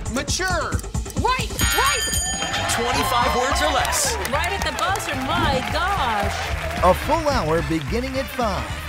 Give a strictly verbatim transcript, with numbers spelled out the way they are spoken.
Mature. Right, right. twenty-five words or less. Right at the buzzer, my gosh. A full hour beginning at five.